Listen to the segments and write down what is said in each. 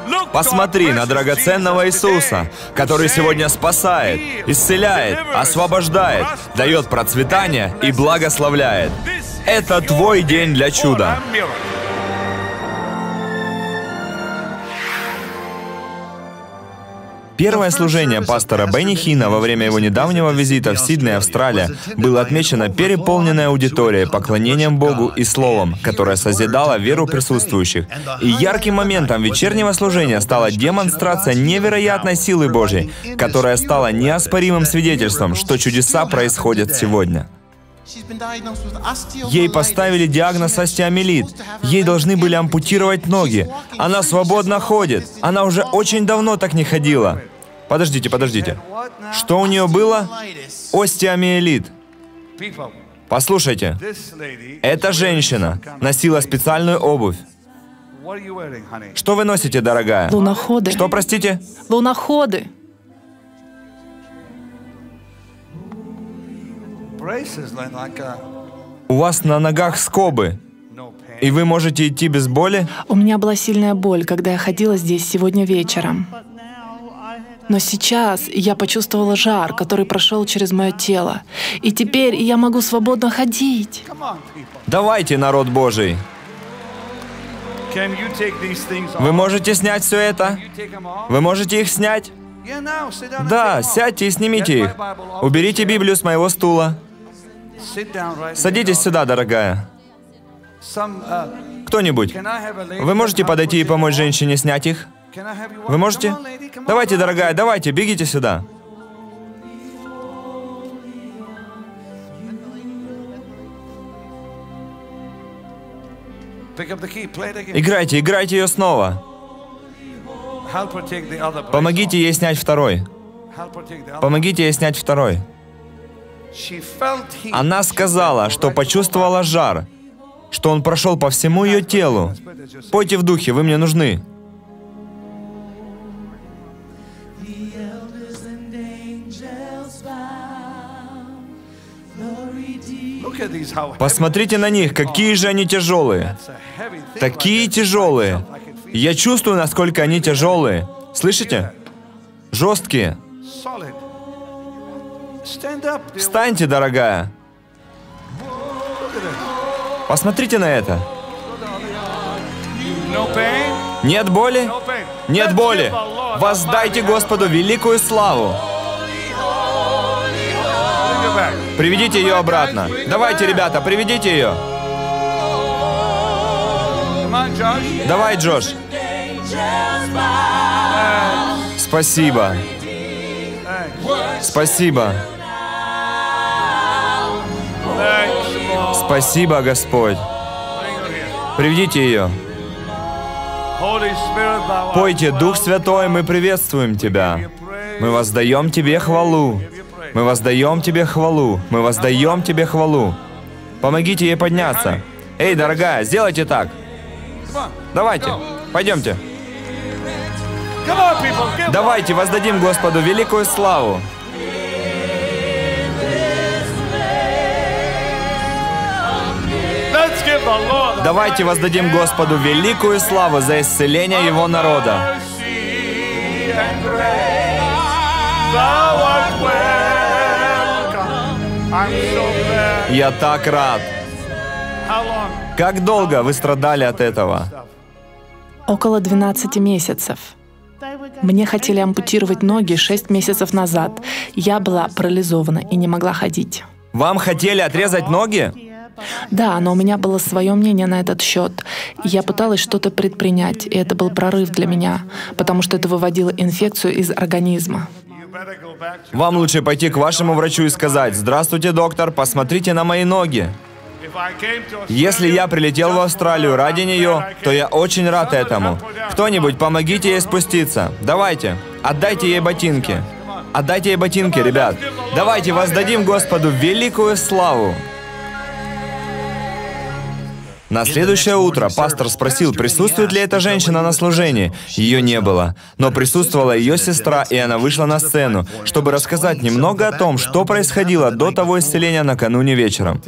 Посмотри на драгоценного Иисуса, который сегодня спасает, исцеляет, освобождает, дает процветание и благословляет. Это твой день для чуда. Первое служение пастора Бенни Хинна во время его недавнего визита в Сидней, Австралия, было отмечено переполненной аудиторией, поклонением Богу и Словом, которое созидало веру присутствующих. И ярким моментом вечернего служения стала демонстрация невероятной силы Божьей, которая стала неоспоримым свидетельством, что чудеса происходят сегодня. Ей поставили диагноз остеомиелит. Ей должны были ампутировать ноги. Она свободно ходит. Она уже очень давно так не ходила. Подождите. Что у нее было? Остеомиелит. Послушайте, эта женщина носила специальную обувь. Что вы носите, дорогая? Луноходы. Что, простите? Луноходы. У вас на ногах скобы, и вы можете идти без боли? У меня была сильная боль, когда я ходила здесь сегодня вечером. Но сейчас я почувствовала жар, который прошел через мое тело. И теперь я могу свободно ходить. Давайте, народ Божий. Вы можете снять все это? Вы можете их снять? Да, сядьте и снимите их. Уберите Библию с моего стула. Садитесь сюда, дорогая. Кто-нибудь, вы можете подойти и помочь женщине снять их? Вы можете? Давайте, дорогая, давайте, бегите сюда. Играйте ее снова. Помогите ей снять второй. Помогите ей снять второй. Она сказала, что почувствовала жар, что он прошел по всему ее телу. Пойте в духе, вы мне нужны. Посмотрите на них, какие же они тяжелые. Такие тяжелые. Я чувствую, насколько они тяжелые. Слышите? Жесткие. Встаньте, дорогая. Посмотрите на это. Нет боли? Нет боли. Воздайте Господу великую славу. Приведите ее обратно. Давайте, ребята, приведите ее. Давай, Джош. Спасибо. Спасибо. Спасибо, Господь. Приведите ее. Пойте, Дух Святой, мы приветствуем Тебя. Мы воздаем Тебе хвалу. Мы воздаем Тебе хвалу. Мы воздаем Тебе хвалу. Помогите ей подняться. Эй, дорогая, сделайте так. Давайте, пойдемте. Давайте воздадим Господу великую славу. Давайте воздадим Господу великую славу за исцеление Его народа. Я так рад. Как долго вы страдали от этого? Около 12 месяцев. Мне хотели ампутировать ноги 6 месяцев назад. Я была парализована и не могла ходить. Вам хотели отрезать ноги? Да, но у меня было свое мнение на этот счет. Я пыталась что-то предпринять, и это был прорыв для меня, потому что это выводило инфекцию из организма. Вам лучше пойти к вашему врачу и сказать: «Здравствуйте, доктор, посмотрите на мои ноги». Если я прилетел в Австралию ради нее, то я очень рад этому. Кто-нибудь, помогите ей спуститься. Давайте, отдайте ей ботинки. Отдайте ей ботинки, ребят. Давайте воздадим Господу великую славу. На следующее утро пастор спросил, присутствует ли эта женщина на служении. Ее не было. Но присутствовала ее сестра, и она вышла на сцену, чтобы рассказать немного о том, что происходило до того исцеления накануне вечером.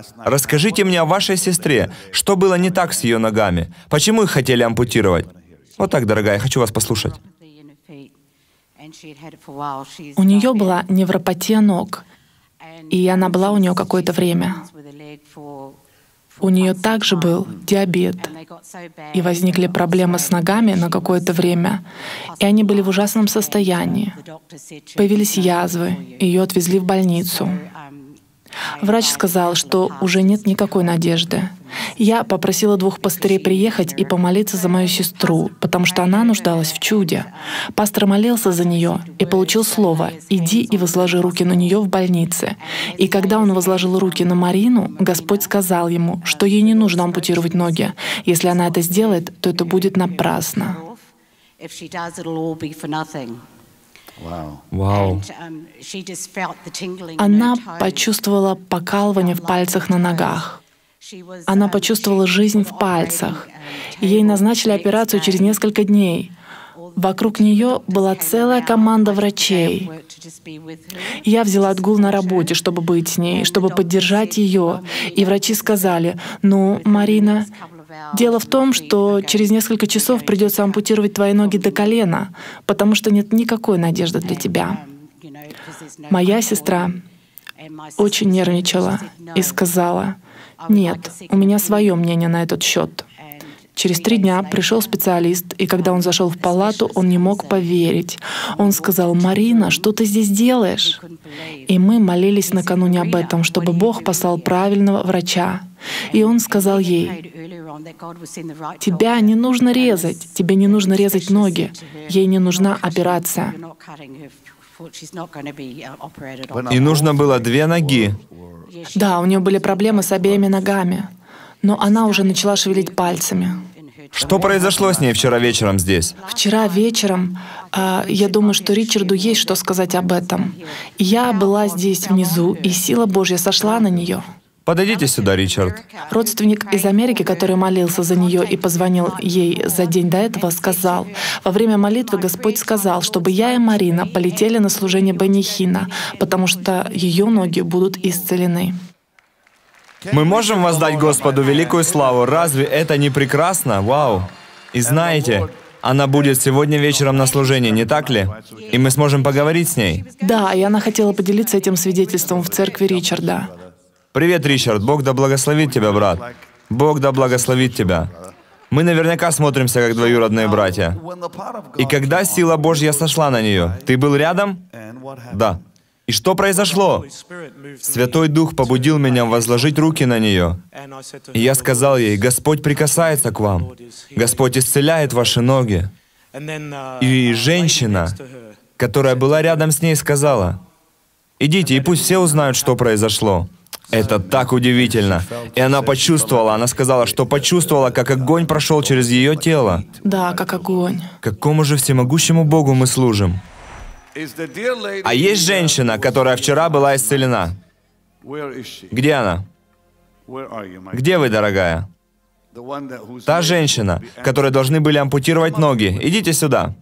Расскажите мне о вашей сестре. Что было не так с ее ногами? Почему их хотели ампутировать? Вот так, дорогая, я хочу вас послушать. У нее была невропатия ног, и она была у нее какое-то время. У нее также был диабет, и возникли проблемы с ногами на какое-то время, и они были в ужасном состоянии. Появились язвы, ее отвезли в больницу. Врач сказал, что уже нет никакой надежды. Я попросила 2 пастырей приехать и помолиться за мою сестру, потому что она нуждалась в чуде. Пастор молился за нее и получил слово: «Иди и возложи руки на нее в больнице». И когда он возложил руки на Марину, Господь сказал ему, что ей не нужно ампутировать ноги. Если она это сделает, то это будет напрасно. Вау. Она почувствовала покалывание в пальцах на ногах. Она почувствовала жизнь в пальцах. Ей назначили операцию через несколько дней. Вокруг нее была целая команда врачей. Я взяла отгул на работе, чтобы быть с ней, чтобы поддержать ее. И врачи сказали: «Ну, Марина, дело в том, что через несколько часов придется ампутировать твои ноги до колена, потому что нет никакой надежды для тебя». Моя сестра очень нервничала и сказала: «Нет, у меня свое мнение на этот счет». Через 3 дня пришел специалист, и когда он зашел в палату, он не мог поверить. Он сказал: «Марина, что ты здесь делаешь?» И мы молились накануне об этом, чтобы Бог послал правильного врача. И он сказал ей: «Тебя не нужно резать, тебе не нужно резать ноги, ей не нужна операция». И нужно было 2 ноги. Да, у нее были проблемы с обеими ногами, но она уже начала шевелить пальцами. Что произошло с ней вчера вечером здесь? Вчера вечером, я думаю, что Ричарду есть что сказать об этом. Я была здесь внизу, и сила Божья сошла на нее. Подойдите сюда, Ричард. Родственник из Америки, который молился за нее и позвонил ей за день до этого, сказал: «Во время молитвы Господь сказал, чтобы я и Марина полетели на служение Бенни Хинна, потому что ее ноги будут исцелены». Мы можем воздать Господу великую славу. Разве это не прекрасно? Вау! И знаете, она будет сегодня вечером на служении, не так ли? И мы сможем поговорить с ней. Да, и она хотела поделиться этим свидетельством в церкви Ричарда. Привет, Ричард. Бог да благословит тебя, брат. Бог да благословит тебя. Мы наверняка смотримся как двоюродные братья. И когда сила Божья сошла на нее, ты был рядом? Да. И что произошло? Святой Дух побудил меня возложить руки на нее. И я сказал ей: «Господь прикасается к вам. Господь исцеляет ваши ноги». И женщина, которая была рядом с ней, сказала: «Идите, и пусть все узнают, что произошло». Это так удивительно. И она почувствовала, она сказала, что почувствовала, как огонь прошел через ее тело. Да, как огонь. Какому же всемогущему Богу мы служим? А есть женщина, которая вчера была исцелена. Где она? Где вы, дорогая? Та женщина, которой должны были ампутировать ноги. Идите сюда.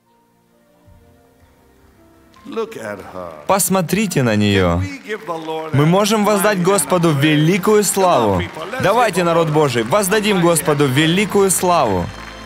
Посмотрите на нее. Мы можем воздать Господу великую славу. Давайте, народ Божий, воздадим Господу великую славу.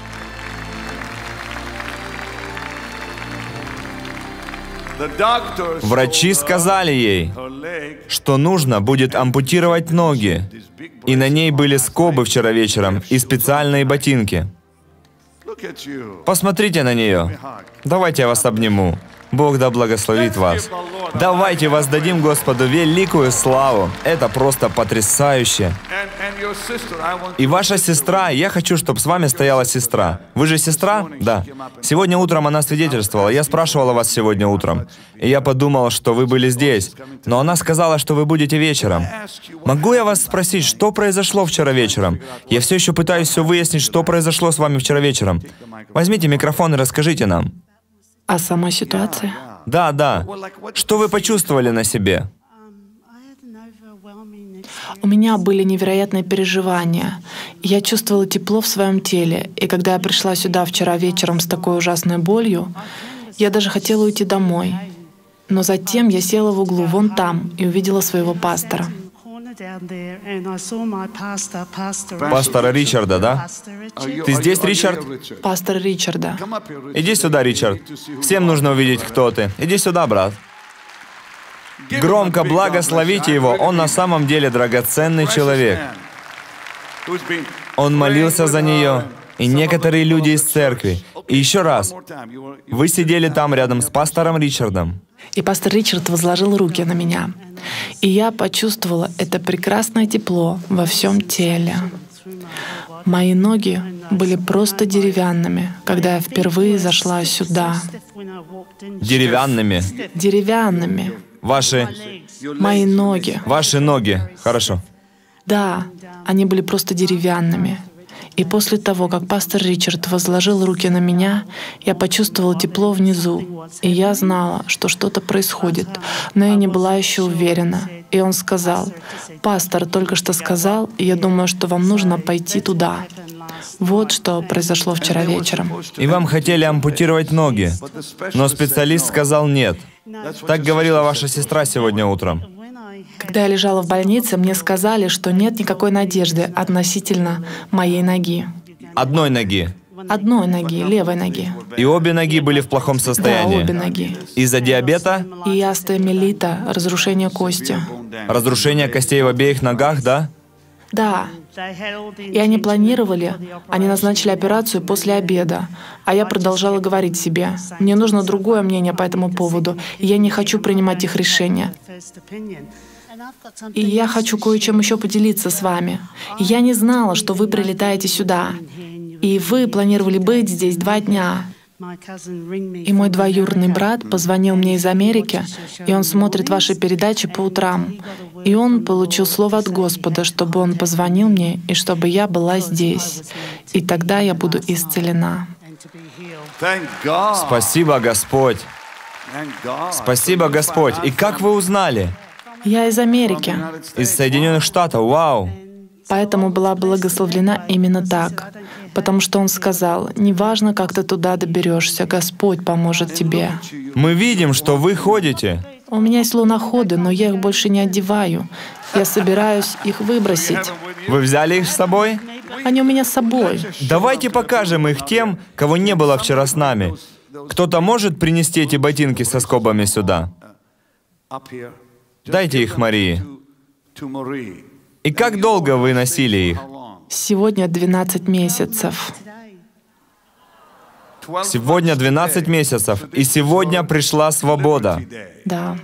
Врачи сказали ей, что нужно будет ампутировать ноги, и на ней были скобы вчера вечером и специальные ботинки. Посмотрите на нее. Давайте я вас обниму. Бог да благословит вас. Давайте воздадим Господу великую славу. Это просто потрясающе. И ваша сестра, я хочу, чтобы с вами стояла сестра. Вы же сестра? Да. Сегодня утром она свидетельствовала. Я спрашивала вас сегодня утром. И я подумал, что вы были здесь. Но она сказала, что вы будете вечером. Могу я вас спросить, что произошло вчера вечером? Я все еще пытаюсь все выяснить, что произошло с вами вчера вечером. Возьмите микрофон и расскажите нам. А самой ситуации? Да, да. Что вы почувствовали на себе? У меня были невероятные переживания. Я чувствовала тепло в своем теле. И когда я пришла сюда вчера вечером с такой ужасной болью, я даже хотела уйти домой. Но затем я села в углу вон там и увидела своего пастора. Пастора Ричарда, да? Ты здесь, Ричард? Пастор Ричарда. Иди сюда, Ричард. Всем нужно увидеть, кто ты. Иди сюда, брат. Громко благословите его. Он на самом деле драгоценный человек. Он молился за нее. И некоторые люди из церкви. И еще раз, вы сидели там рядом с пастором Ричардом. И пастор Ричард возложил руки на меня. И я почувствовала это прекрасное тепло во всем теле. Мои ноги были просто деревянными, когда я впервые зашла сюда. Деревянными. Деревянными. Мои ноги. Ваши ноги. Хорошо. Да, они были просто деревянными. И после того, как пастор Ричард возложил руки на меня, я почувствовала тепло внизу. И я знала, что что-то происходит, но я не была еще уверена. И он сказал: «Пастор только что сказал, и я думаю, что вам нужно пойти туда». Вот что произошло вчера вечером. И вам хотели ампутировать ноги, но специалист сказал нет. Так говорила ваша сестра сегодня утром. Когда я лежала в больнице, мне сказали, что нет никакой надежды относительно моей ноги. Одной ноги. Одной ноги, левой ноги. И обе ноги были в плохом Да, состоянии. обе ноги. Из-за диабета? И остеомиелита, разрушение кости. Разрушение костей в обеих ногах, да? Да. И они планировали, они назначили операцию после обеда. А я продолжала говорить себе: мне нужно другое мнение по этому поводу, и я не хочу принимать их решения. И я хочу кое-чем еще поделиться с вами. Я не знала, что вы прилетаете сюда. И вы планировали быть здесь 2 дня. И мой двоюродный брат позвонил мне из Америки, и он смотрит ваши передачи по утрам. И он получил слово от Господа, чтобы он позвонил мне, и чтобы я была здесь. И тогда я буду исцелена. Спасибо, Господь. Спасибо, Господь. И как вы узнали? Я из Америки, Из Соединенных Штатов. Вау. поэтому была благословлена именно так. Потому что он сказал: неважно, как ты туда доберешься, Господь поможет тебе. Мы видим, что вы ходите. У меня есть луноходы, но я их больше не одеваю. Я собираюсь их выбросить. Вы взяли их с собой? Они у меня с собой. Давайте покажем их тем, кого не было вчера с нами. Кто-то может принести эти ботинки со скобами сюда? Дайте их Марии. И как долго вы носили их? Сегодня 12 месяцев. Сегодня 12 месяцев, и сегодня пришла свобода. Да.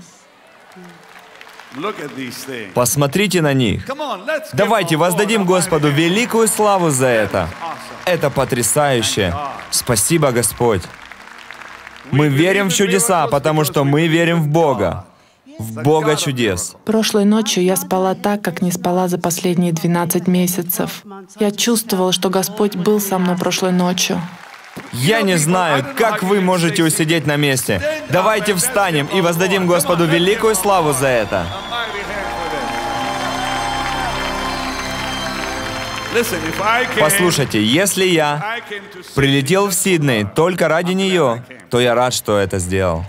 Посмотрите на них. Давайте воздадим Господу великую славу за это. Это потрясающе. Спасибо, Господь. Мы верим в чудеса, потому что мы верим в Бога. В Бога чудес. Прошлой ночью я спала так, как не спала за последние 12 месяцев. Я чувствовала, что Господь был со мной прошлой ночью. Я не знаю, как вы можете усидеть на месте. Давайте встанем и воздадим Господу великую славу за это. Послушайте, если я прилетел в Сидней только ради нее, то я рад, что это сделал.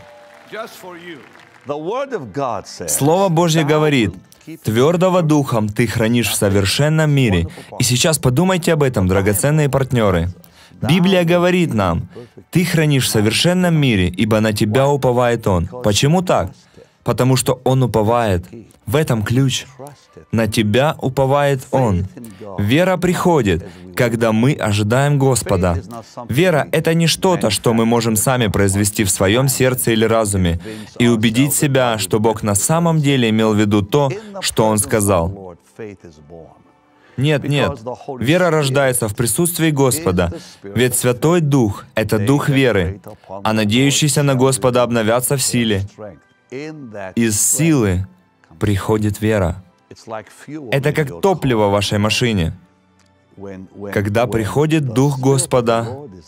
Слово Божье говорит: «Твердого духом ты хранишь в совершенном мире». И сейчас подумайте об этом, драгоценные партнеры. Библия говорит нам: «Ты хранишь в совершенном мире, ибо на тебя уповает Он». Почему так? Потому что Он уповает. В этом ключ. На тебя уповает Он. Вера приходит, когда мы ожидаем Господа. Вера — это не что-то, что мы можем сами произвести в своем сердце или разуме и убедить себя, что Бог на самом деле имел в виду то, что Он сказал. Нет, нет. Вера рождается в присутствии Господа, ведь Святой Дух — это Дух веры, а надеющиеся на Господа обновятся в силе. Из силы приходит вера. Это как топливо в вашей машине. Когда приходит Дух Господа,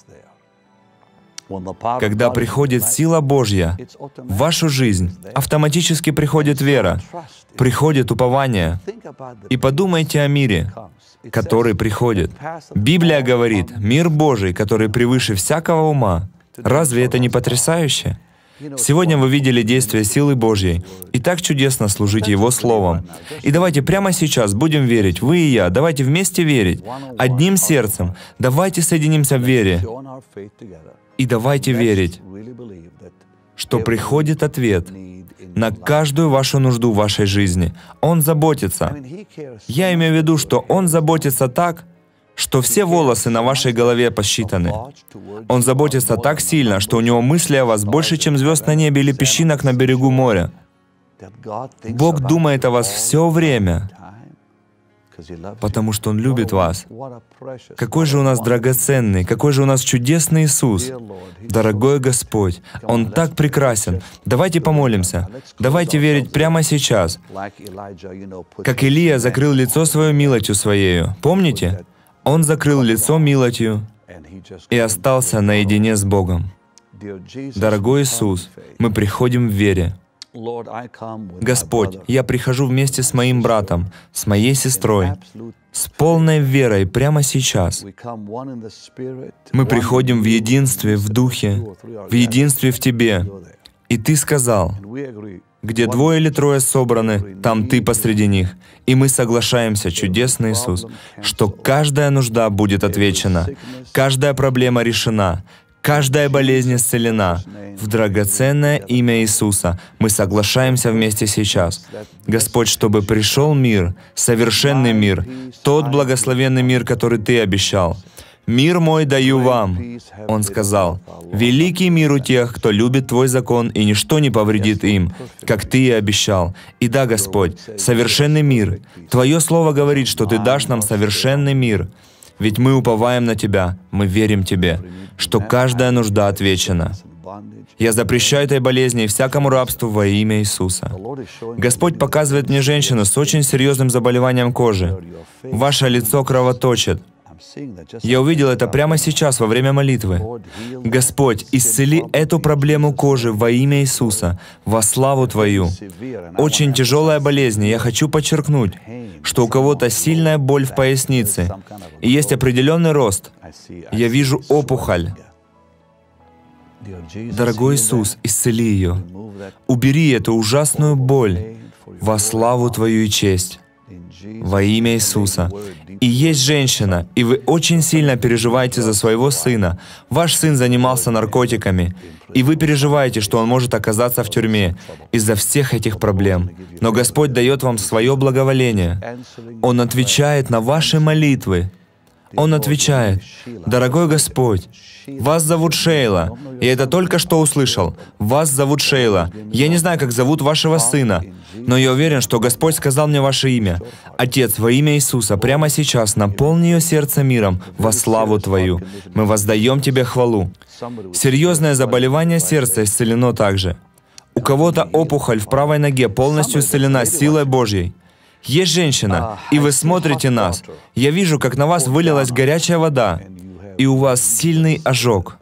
когда приходит сила Божья в вашу жизнь, автоматически приходит вера, приходит упование. И подумайте о мире, который приходит. Библия говорит: «Мир Божий, который превыше всякого ума». Разве это не потрясающе? Сегодня вы видели действие силы Божьей, и так чудесно служить Его Словом. И давайте прямо сейчас будем верить, вы и я, давайте вместе верить, одним сердцем, давайте соединимся в вере, и давайте верить, что приходит ответ на каждую вашу нужду в вашей жизни. Он заботится. Я имею в виду, что Он заботится так, что все волосы на вашей голове посчитаны. Он заботится так сильно, что у Него мысли о вас больше, чем звезд на небе или песчинок на берегу моря. Бог думает о вас все время, потому что Он любит вас. Какой же у нас драгоценный, какой же у нас чудесный Иисус. Дорогой Господь, Он так прекрасен. Давайте помолимся. Давайте верить прямо сейчас. Как Илия закрыл лицо свое милостью Своею. Помните? Он закрыл лицо милостью и остался наедине с Богом. Дорогой Иисус, мы приходим в вере. Господь, я прихожу вместе с моим братом, с моей сестрой, с полной верой прямо сейчас. Мы приходим в единстве, в Духе, в единстве в Тебе. И Ты сказал, где 2 или 3 собраны, там Ты посреди них. И мы соглашаемся, чудесный Иисус, что каждая нужда будет отвечена, каждая проблема решена, каждая болезнь исцелена. В драгоценное имя Иисуса мы соглашаемся вместе сейчас. Господь, чтобы пришел мир, совершенный мир, тот благословенный мир, который Ты обещал. «Мир мой даю вам», Он сказал, «великий мир у тех, кто любит Твой закон, и ничто не повредит им, как Ты и обещал». И да, Господь, совершенный мир. Твое Слово говорит, что Ты дашь нам совершенный мир. Ведь мы уповаем на Тебя, мы верим Тебе, что каждая нужда отвечена. Я запрещаю этой болезни и всякому рабству во имя Иисуса. Господь показывает мне женщину с очень серьезным заболеванием кожи. Ваше лицо кровоточит. Я увидел это прямо сейчас, во время молитвы. Господь, исцели эту проблему кожи во имя Иисуса, во славу Твою. Очень тяжелая болезнь, и я хочу подчеркнуть, что у кого-то сильная боль в пояснице, и есть определенный рост. Я вижу опухоль. Дорогой Иисус, исцели ее. Убери эту ужасную боль во славу Твою и честь. Во имя Иисуса. И есть женщина, и вы очень сильно переживаете за своего сына. Ваш сын занимался наркотиками, и вы переживаете, что он может оказаться в тюрьме из-за всех этих проблем. Но Господь дает вам свое благоволение. Он отвечает на ваши молитвы. Он отвечает, «Дорогой Господь, вас зовут Шейла». Я это только что услышал. Вас зовут Шейла. Я не знаю, как зовут вашего сына, но я уверен, что Господь сказал мне ваше имя. Отец, во имя Иисуса, прямо сейчас наполни ее сердце миром во славу Твою. Мы воздаем Тебе хвалу. Серьезное заболевание сердца исцелено также. У кого-то опухоль в правой ноге полностью исцелена силой Божьей. Есть женщина, и вы смотрите нас. Я вижу, как на вас вылилась горячая вода, и у вас сильный ожог.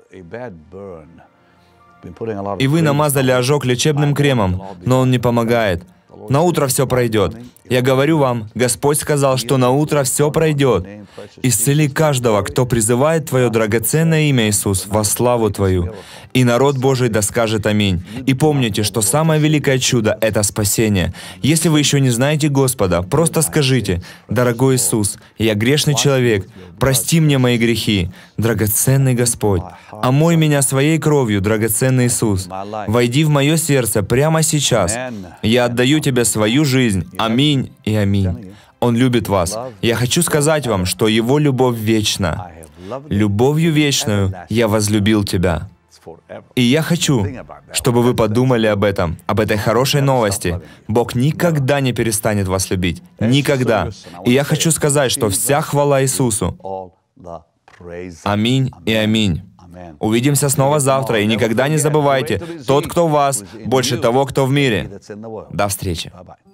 И вы намазали ожог лечебным кремом, но он не помогает. На утро все пройдет. Я говорю вам, Господь сказал, что на утро все пройдет. Исцели каждого, кто призывает Твое драгоценное имя, Иисус, во славу Твою. И народ Божий да скажет аминь. И помните, что самое великое чудо — это спасение. Если вы еще не знаете Господа, просто скажите, «Дорогой Иисус, я грешный человек, прости мне мои грехи, драгоценный Господь, омой меня своей кровью, драгоценный Иисус. Войди в мое сердце прямо сейчас. Я отдаю Тебе свою жизнь. Аминь и аминь». Он любит вас. Я хочу сказать вам, что Его любовь вечна. Любовью вечную я возлюбил тебя. И я хочу, чтобы вы подумали об этом, об этой хорошей новости. Бог никогда не перестанет вас любить. Никогда. И я хочу сказать, что вся хвала Иисусу. Аминь и аминь. Увидимся снова завтра, и никогда не забывайте, тот, кто в вас, больше того, кто в мире. До встречи.